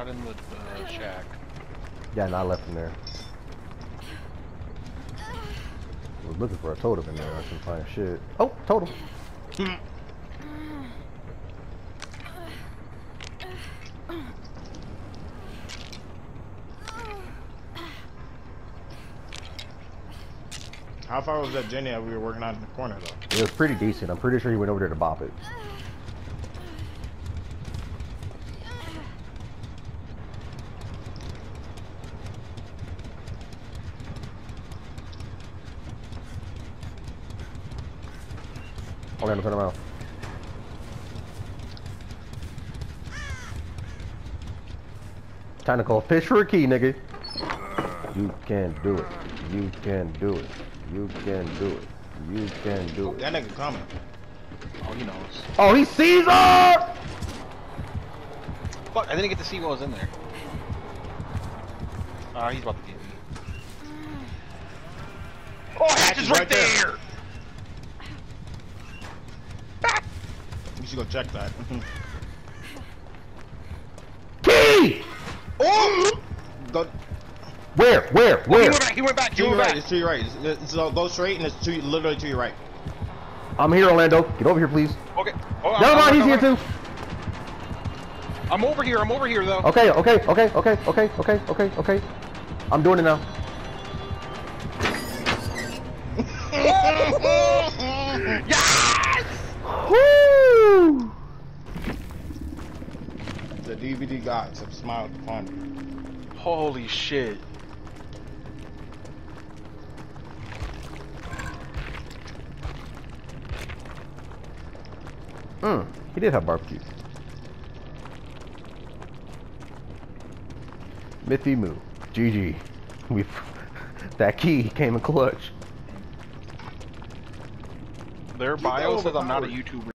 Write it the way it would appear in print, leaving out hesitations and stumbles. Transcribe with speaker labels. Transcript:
Speaker 1: not in the shack.
Speaker 2: Yeah, no, I left him there. I was looking for a totem in there. I couldn't find shit. Oh, totem.
Speaker 3: How far was that Jenny that we were working on in the corner though?
Speaker 2: It was pretty decent. I'm pretty sure he went over there to bop it. Orlando, turn around. Time to call fish for a key, nigga. You can do it. You can do it. You can do it. You can do it.
Speaker 3: That nigga coming.
Speaker 1: Oh, he knows.
Speaker 2: Oh, he sees her!
Speaker 1: Fuck, I didn't get to see what was in there. He's about to get me. Oh, Hatch is right there!
Speaker 3: You should go check that.
Speaker 2: Key!
Speaker 3: Oh! Go.
Speaker 2: Where?
Speaker 1: Oh, he went back.
Speaker 3: To your right. It's to your right. It's go straight and it's literally to your right.
Speaker 2: I'm here, Orlando. Get over here, please.
Speaker 1: Okay. Oh,
Speaker 2: Never mind, he's here too.
Speaker 1: I'm over here though.
Speaker 2: Okay. I'm doing it now.
Speaker 1: Yes!
Speaker 2: Woo!
Speaker 3: The DVD gods have smiled upon you.
Speaker 1: Holy shit.
Speaker 2: He did have barbecue. Miffy Moo. GG. That key came in clutch.
Speaker 1: Their bio says I'm not a YouTuber.